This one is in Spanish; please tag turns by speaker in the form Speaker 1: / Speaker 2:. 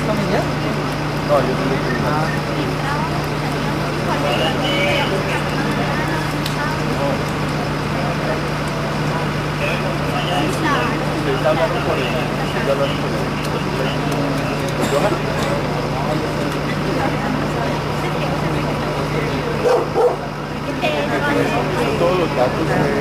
Speaker 1: familiar?
Speaker 2: No, yo soy de
Speaker 1: Ah,
Speaker 2: ustedes hablaron por él. Ustedes hablaron por él. ¿Con Johan? Todos los datos